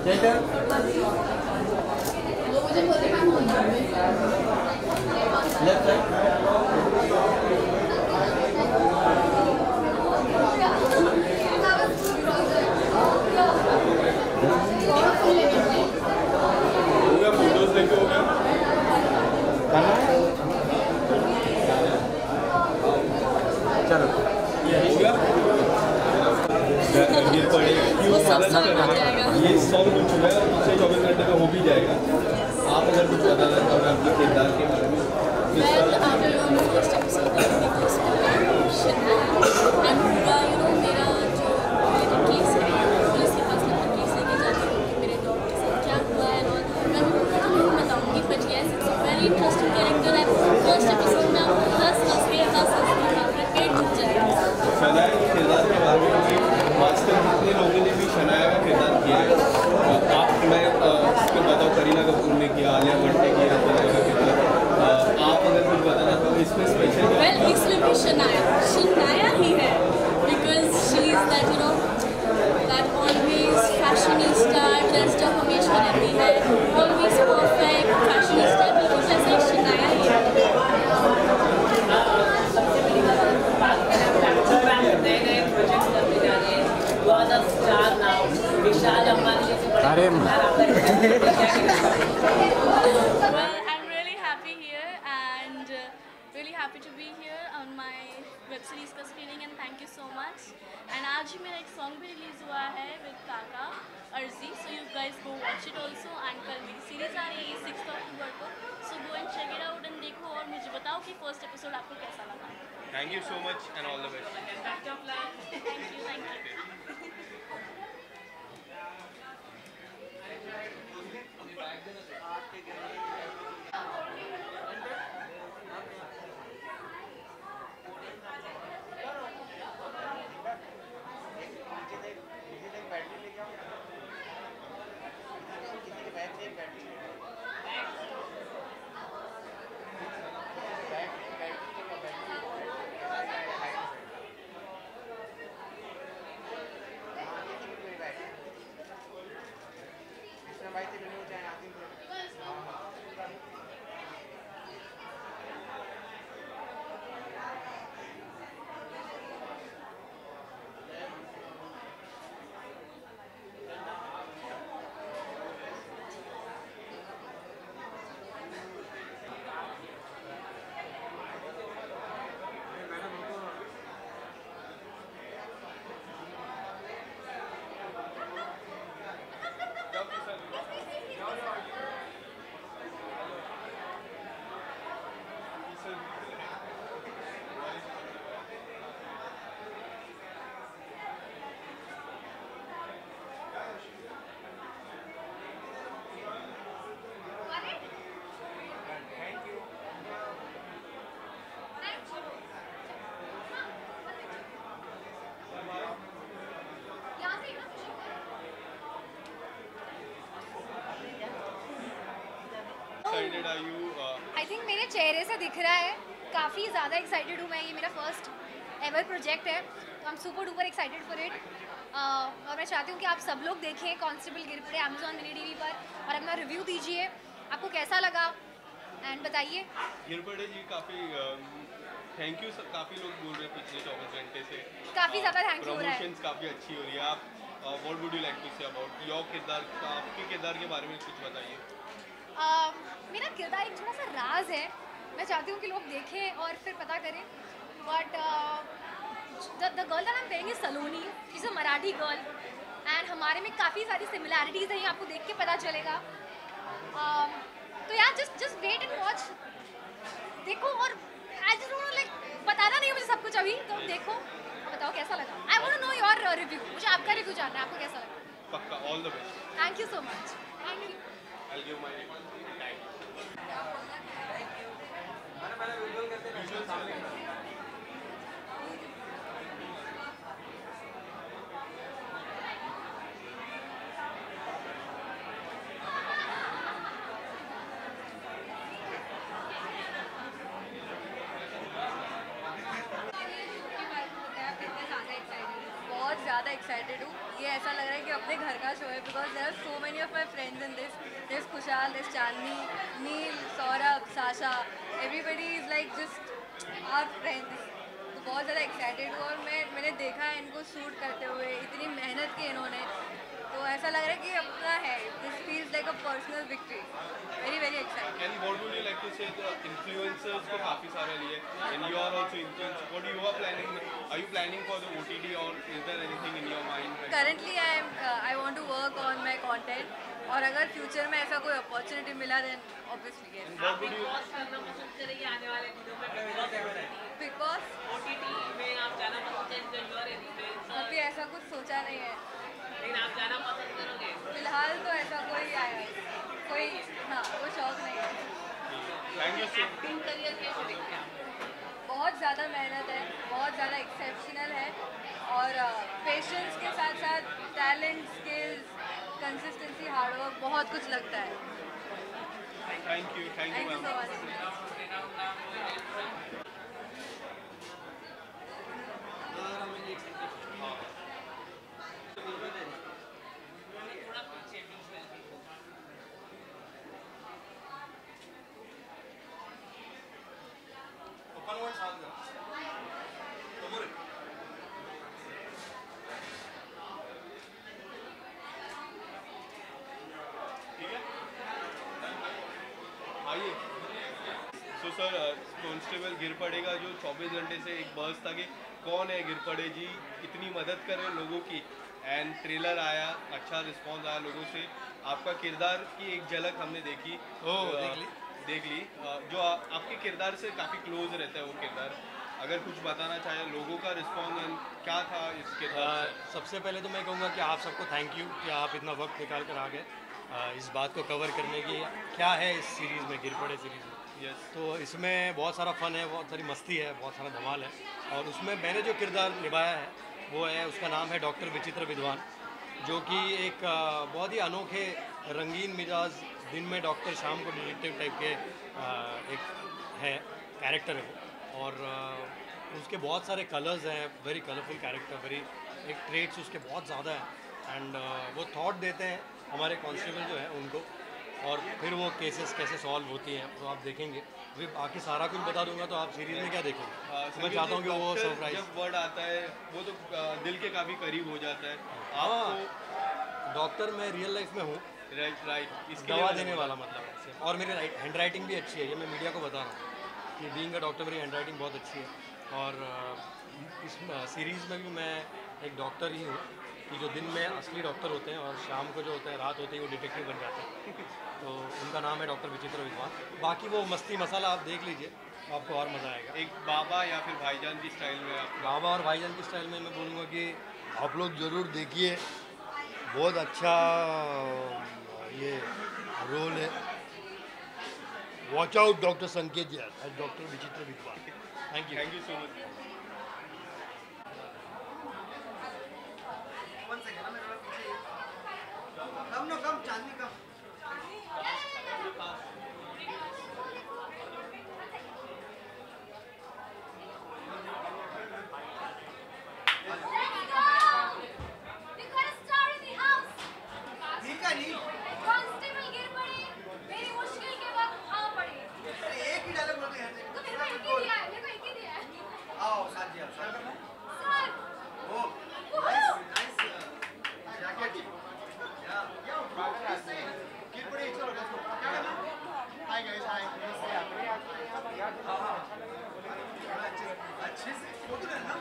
ये सॉन्ग जो है पिछले 24 घंटे का हो भी जाएगा। आप अगर कुछ बताना चाहो आपके किरदार के बारे में। शनाया के किरदार के बारे में मास्टर जितने लोगों ने भी शनाया का किरदार किया है, आप मैं उसके बताओ करीना कपूर ने किया, आलिया भट्ट ने किया शनाया का किरदार, आप अगर कुछ बताना तो इसमें स्पेशल इसमें भी शनाया ही है because she is that you know that always fashionista dressed up हमेशा रहती है, ऑलवेज परफेक्ट फैशनिस्टा, बिल्कुल जैसे शनाया ही है। अरे Well, I'm really happy here and really happy to be here on my web series का screening and thank you so much. And आज ही मेरा एक song भी release हुआ है with काका अर्जी, so you guys go watch it also. And कल मेरी series आ रही है 6 अक्टूबर को, so go and check it out and देखो और मुझे बताओ कि first episode आपको कैसा लगा. Thank you so much and all the best. Thank you. I think मेरे चेहरे से दिख रहा है, काफ़ी ज़्यादा एक्साइटेड हूँ मैं। ये मेरा फर्स्ट एवर प्रोजेक्ट है, तो I am super duper excited for it. और मैं चाहती हूँ कि आप सब लोग देखें constable Girpade Amazon mini TV पर और अपना रिव्यू दीजिए, आपको कैसा लगा एंड बताइए। गिरपड़े जी काफ़ी थैंक यू, काफ़ी लोग बोल रहे हैं पिछले 24 घंटे से, काफ़ी ज़्यादा थैंक यू हो रहा है। प्रमोशंस काफ़ी अच्छी हो रही है। आप what would you like to say about your किरदार, आपके किरदार के बारे में कुछ बताइए। मेरा किरदार एक थोड़ा सा राज है, मैं चाहती हूँ कि लोग देखें और फिर पता करें। But the girl that I am playing is Saloni, she is a Marathi girl and हमारे में काफ़ी सारी सिमिलैरिटीज़ हैं, आपको देख के पता चलेगा। तो यार जस्ट वेट एंड वॉच, देखो। और आई जस्ट वांट लाइक बताना नहीं है मुझे सब कुछ अभी, तो देखो बताओ कैसा लगा। I want to know your review, मुझे आपका रिव्यू जानना है, आपको कैसा लगा। पक्का, all the best. Thank you so much. Thank you. I'll give my time. बहुत ज़्यादा ज़्यादा एक्साइटेड हूँ। ये ऐसा लग रहा है कि अपने घर का शो है, because there are so many of my friends in this. This Khushhal, this Chandni, Neel, Saurabh, Sasha, everybody is like just our friends. तो बहुत ज़्यादा एक्साइटेड हूँ. और मैंने देखा है इनको शूट करते हुए, इतनी मेहनत की इन्होंने, तो ऐसा लग रहा है कि अपना है. This feels like a personal victory. Very very excited. And what would you like to say the influencers को काफ़ी सारे लिए and you are also influenced. What you are planning? Are you planning for the OTT or is there anything in your mind? Currently I want to work on my content. और अगर future में ऐसा कोई opportunity मिला then obviously And what would you? करना पसंद करेंगे आने वाले दिनों में बिग बॉस. OTT में आप जाना पसंद करेंगे योर एक्सपीरियंस, अभी ऐसा कुछ सोचा नहीं है लेकिन आप जाना पसंद करोगे? फिलहाल. तो ऐसा कोई हाँ कोई शौक नहीं है. Thank you so much. Acting career कैसे देखते हैं आप? बहुत ज़्यादा मेहनत है, बहुत ज़्यादा एक्सेप्शनल है. और पेशेंस के साथ साथ टैलेंट, स्किल्स, कंसिस्टेंसी, हार्डवर्क, बहुत कुछ लगता है. Thank you thank you ma'am. So much. आइए. सो सर कॉन्स्टेबल गिर पड़ेगा जो 24 घंटे से एक बहस था कि कौन है गिर पड़े जी, इतनी मदद कर रहे लोगों की. एंड ट्रेलर आया, अच्छा रिस्पांस आया लोगों से. आपका किरदार की एक झलक हमने देखी. देख ली. जो आपके किरदार से काफ़ी क्लोज रहता है वो किरदार. अगर कुछ बताना चाहे लोगों का रिस्पॉन्स क्या था इस किरदार से? सबसे पहले तो मैं कहूँगा कि आप सबको थैंक यू कि आप इतना वक्त निकाल कर आ गए इस बात को कवर करने की. क्या है इस सीरीज़ में, गिर पड़े सीरीज़ में. यस. तो इसमें बहुत सारा फ़न है, बहुत सारी मस्ती है, बहुत सारा धमाल है. और उसमें मैंने जो किरदार निभाया है वो है, उसका नाम है डॉक्टर विचित्र विद्वान, जो कि एक बहुत ही अनोखे रंगीन मिजाज, दिन में डॉक्टर, शाम को डिटेक्टिव टाइप के एक है कैरेक्टर है वो. और उसके बहुत सारे कलर्स हैं, वेरी कलरफुल कैरेक्टर, वेरी एक ट्रेट्स उसके बहुत ज़्यादा हैं. एंड वो थॉट देते हैं हमारे कांस्टेबल जो है उनको, और फिर वो केसेस कैसे सॉल्व होती हैं तो आप देखेंगे. अभी बाकी सारा कुछ बता दूंगा तो आप सीरीज़ में क्या देखेंगे. तो मैं चाहता हूँ कि वो डॉक्टर सरप्राइज. जब वर्ड आता है वो तो दिल के काफ़ी करीब हो जाता है. हाँ, आपको डॉक्टर मैं रियल लाइफ में हूँ, राइट इसके दवा लिए देने वाला मतलब है. और मेरी हैंड राइटिंग भी अच्छी है, ये मैं मीडिया को बता रहा हूँ कि बीइंग अ डॉक्टर मेरी हैंड राइटिंग बहुत अच्छी है. और इस सीरीज़ में भी मैं एक डॉक्टर ही हूँ कि जो दिन में असली डॉक्टर होते हैं और शाम को जो होते हैं, रात होते ही वो डिटेक्टिव बन जाते हैं. तो उनका नाम है डॉक्टर विचित्र विद्वान. बाकी वो मस्ती मसाला आप देख लीजिए, आपको और मज़ा आएगा. एक बाबा या फिर भाईजान की स्टाइल में आप बाबा और भाईजान की स्टाइल में मैं बोलूँगा कि आप लोग ज़रूर देखिए, बहुत अच्छा ये रोल है. वॉच आउट डॉक्टर संकेत जी as doctor Vichitra Vidwan. Thank you. Thank you so much. Constable Girpade, मेरी मुश्किल के वक्त आ पड़े. एक ही डायलॉग बोलते हैं. तो मेरे को एक ही दिया है, मेरे को एक ही दिया है. आओ साथ जी, साथ जी. Sir, oh nice jacket. या गिर पड़े. चलो लेट्स गो. क्या करना? Hi guys, hi. अच्छे से फोटो लेना.